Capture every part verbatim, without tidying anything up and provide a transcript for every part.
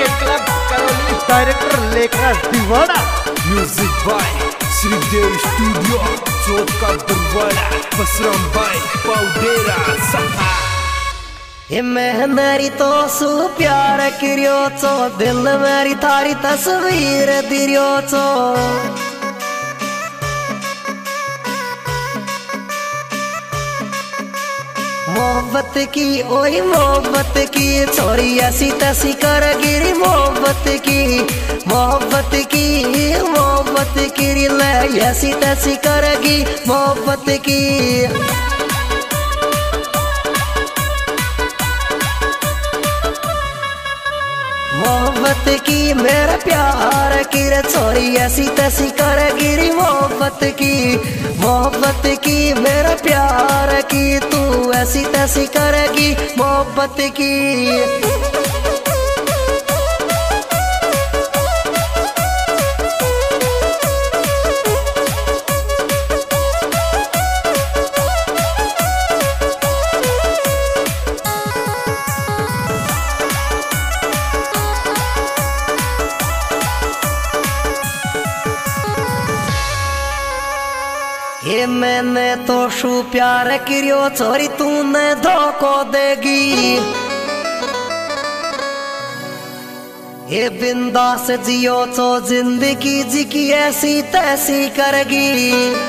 Cricket club Karauli, director Lekhraj Diwada, music by Shridev studio Chauka Barwada, Basram भाई पाउडेरा सहा। मैं मेरी तो सु प्यार करियो चो, दिल मेरी थारी तस्वीर दिरियो चो। मोहब्बत की ओई मोहब्बत की छोरी ऐसी तैसी कर गिरी मोहब्बत की, मोहब्बत की मोहब्बत की ले ऐसी तैसी करेगी मोहब्बत की। मोहब्बत की मेरा प्यार की रे छोरी ऐसी तैसी कर गिरी मोहब्बत की, मोहब्बत की मेरा प्यार की तू ऐसी तैसी करेगी मोहब्बत की। ये मैंने तो शू प्यार करियो छोरी तूने धोखो देगी, ये बिंदास जियो तो जिंदगी जी की ऐसी तैसी करेगी।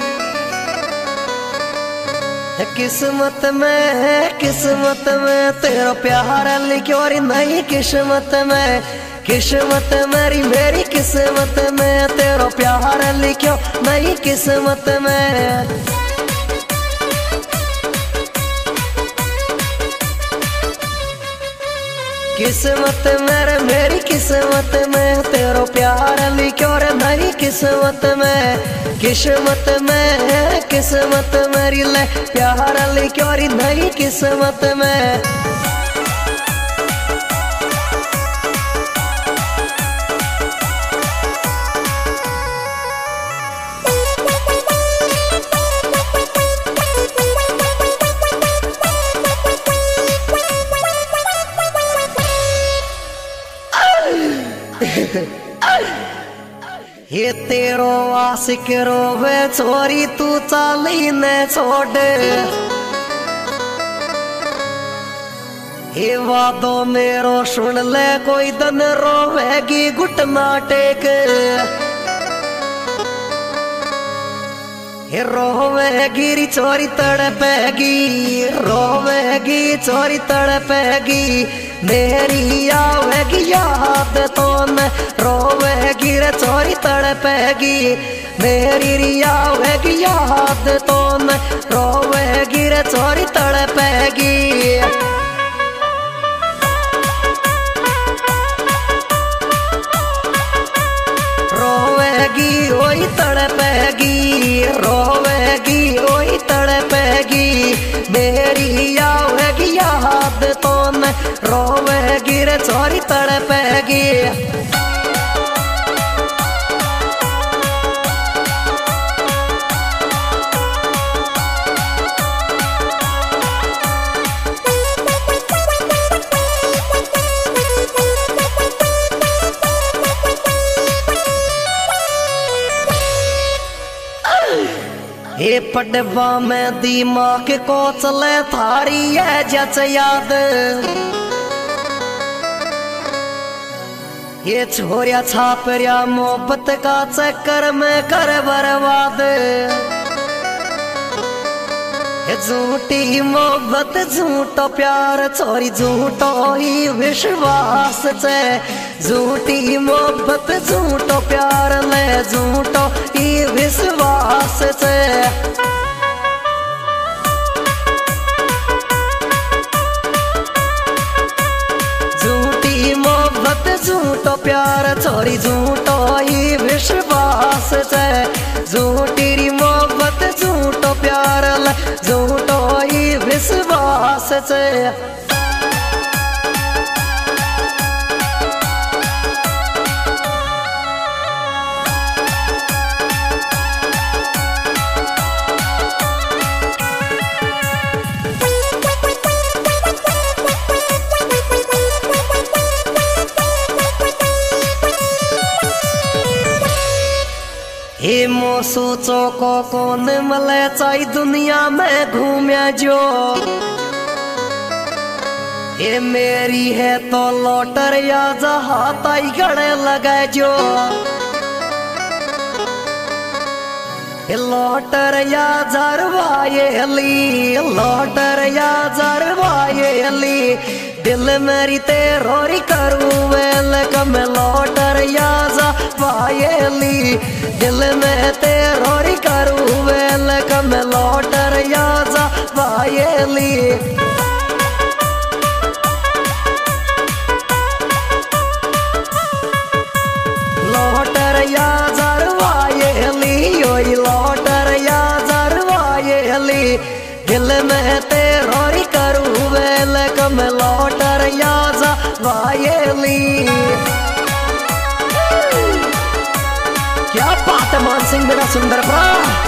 किस्मत में किस्मत में तेरा प्यार लिखो रे नहीं किस्मत में, किस्मत मेरी मेरी किस्मत में तेरा प्यार लिखो नहीं किस्मत में। किस्मत मेरे मेरी किस्मत में तेरा प्यार लिखो रे नहीं किस्मत में, किस्मत में किस्मत मेरी ले प्यार लिखो रे नहीं किस्मत में। ये तेरो आशिक रोवे छोरी तू चाली ने छोड़, ये वादो मेरो सुन ले कोई दन रोवेगी घुटना टेक। ये रोवेगी री छोरी तड़पेगी, रोवेगी छोरी तड़पेगी मेरी आवेगी याद तो न रोवेगी रे छोरी तड़पेगी मेरी री आवेगी याद तो न रोवेगी रे छोरी तड़पेगी। रोवेगी ओई तड़पेगी, रोवेगी ओई तड़पेगी मेरी आवेगी याद तो न रोवेगी रे छोरी तड़पेगी। ये पडवा में दिमाग को चले थारी है जच याद, ये छोरिया छापरिया मोहब्बत का चक्कर में कर बर्बाद। झूठी मोहब्बत झूठो प्यार छोरी झूठो ही विश्वास छे, झूठी मोहब्बत झूठो प्यार ले झूठो ही विश्वास छे। झूठी मोहब्बत झूठो प्यार छोरी झूठो ही विश्वास छे, झूठी री मोहब्बत झूठो प्यार ले झूठो ही विश्वास छे। हे मोसू चौको कौन मले चाई दुनिया में घूम्या जो ये मेरी है तो लौटर या जहाँ ताई गड़े लगाए जो ये लौटर या जरवाए ली लौटर या जरवाए ली दिल मेरी तेरोरी करूँ वेल कम लौटर या जरवाए ली दिल में तेरोरी करूँ वेल कम लौटर या जरवाए ली लौटर या जरवाए ली ओई लौटर या जरवाए ली दिल में तेरोरी करूँ वेल कम लौटर या जरवाए ली। क्या बात है मान सिंह मेरा सुंदर भरा।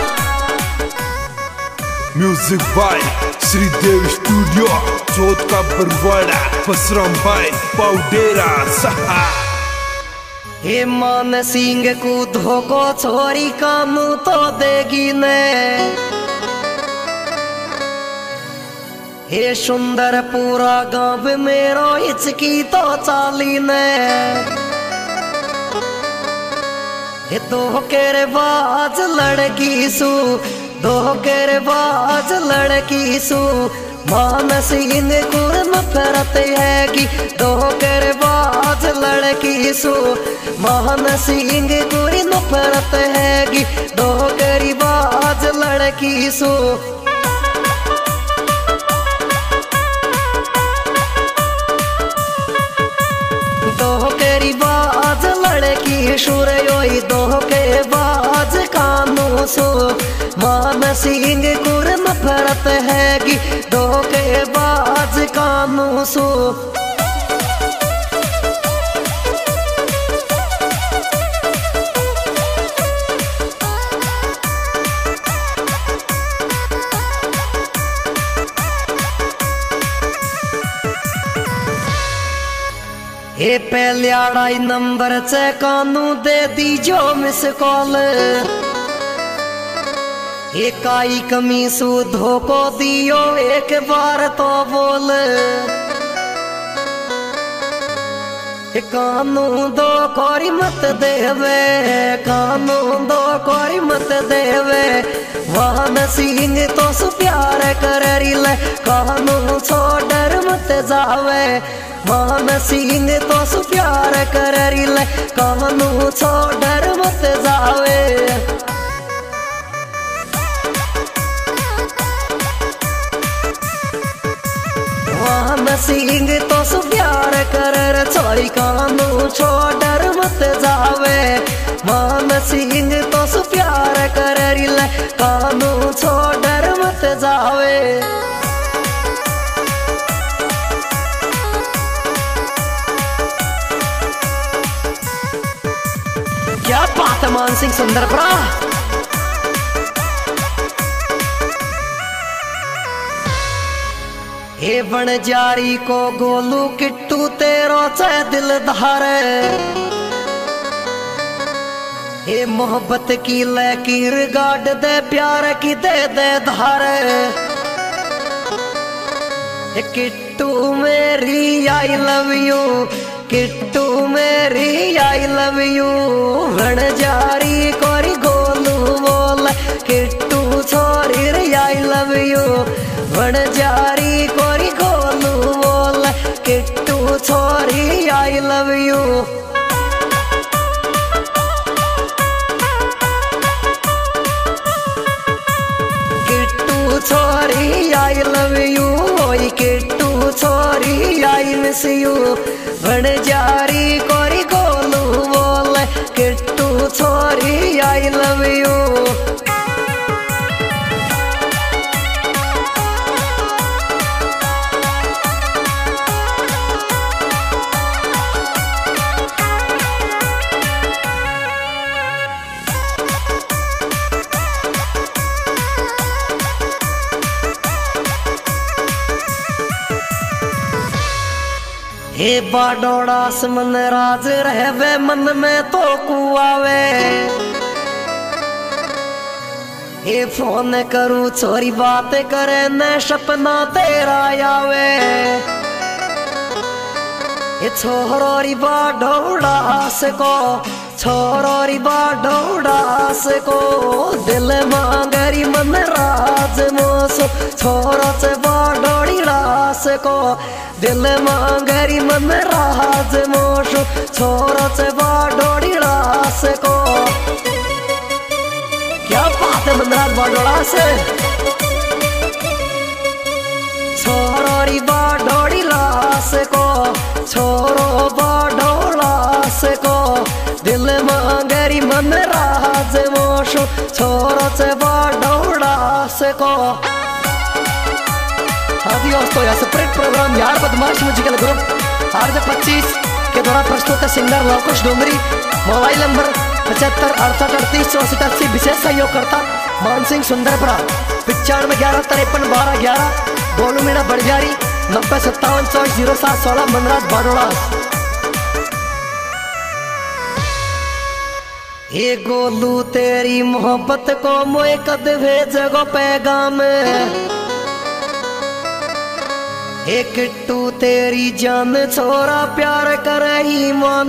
Music by Shridev studio Chauth Ka Barwada Basram भाई पाउडेरा सहा। हे मान सिंह को धोको छोरी काम तो देगी ने हे सुंदर पूरा गांव मेरो इचकी तो चाली ने हे दो केरे बाज लड़की सू दो केरे बाज लड़की सू मान सिंह कुर नफरत हैगी दो केरे बाज लड़की सू मान सिंह कुरी नफरत हैगी दो केरी बाज लड़की सू दो केरी बाज लड़की शुरयोई दो के बाज कानू सो मान सिंह कुर नफरत हैगी दो के बाज कानू सो। ये पहले अढ़ाई नंबर से कानू दे दीजो मिस कॉल ये काई कमी सू धोको दियो एक बार तो बोल ये कानू दो कोरी मत देवे कानू दो कोरी मत देवे वाहन सिंह तो सु प्यार कर ले कानू छोड़ मत जावे मान सिंह तो सु प्यार कर ले कानू छोड़ मत जावे। मान सिंह तो सु प्यार कर छोरी कानू छोड़ मत जावे मान सिंह तो सु प्यार कर ले कानू छोड़ मत जावे। क्या बात है मान सिंह सुंदर भरा। हे बनजारी को गोलू किट्टू तेरो चे दिल धारे हे मोहब्बत की लकीर गाड़ दे प्यार की दे दे धारे हे किट्टू मेरी आई लव यू किट्टू मेरी आई लव यू बनजारी कोरी गोलू बोल किट्टू छोरी रे आई लव यू बनजारी कोरी गोलू बोल किट्टू छोरी आई लव यू। किट्टू छोरी आई लव यू ओई किट्टू छोरी आई मिस यू बनजारी कोरी गोलू बोल किट्टू छोरी आई लव यू। हे बाडोड़ास मन राज रहवे मन में तो कुआवे ये फोन करूं छोरी बात करे न सपना तेरा आवे ये छोरोरी बाडोड़ा को छोरोरी बाडोड़ा को दिल मांगरी मन राज मोसो छोरो से बाडोड़ी रास को दिल मांगरी मन राज मोसो छोरो से बाडोड़ी रास को क्या बात है मनराज बाडोड़ा से छोरोरी बाडोड़ी रास को छोरो बाडोड़ा को दिल मांगरी मन राज मोशो छोरो से बाडोड़ा को। हाँ जी दोस्तों, यह सेपरेट प्रोग्राम यार बदमाश म्यूजिकल ग्रुप आर जे पच्चीस के द्वारा प्रस्तुत है singer Lavkush Dongri. Mobile number पचहत्तर अड़सठ अड़तीस चौसठ अस्सी। विशेष सहयोगकर्ता मानसिंह सुंदरपुरा। पिचानवे ग्यारह तिरपन बारह ग्यारह गोलू मीणा बड़जारी। नब्बे सत्तावन चौबीस जीरो सात सोलह मनराज बाडोड़ा। ये गोलू तेरी मोहब्बत को मोए कद भेजगो पैगाम एक किट्टू तेरी जान छोरा प्यार करे ही मन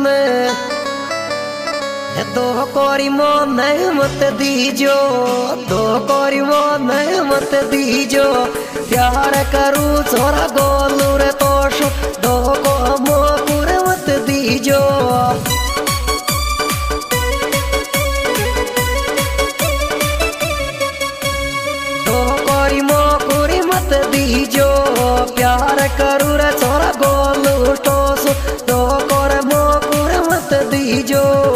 दो कोरी मोन मत दीजो दो कोरी मोन मत दीजो प्यार करूं छोरा गोलू रे तोश दो को मोकुर मत दीजो दो कोरी मोकुरी मत दीजो प्यार करूं रे छोरा गोलू टोस दो कोरे मोकुर मत दीजो।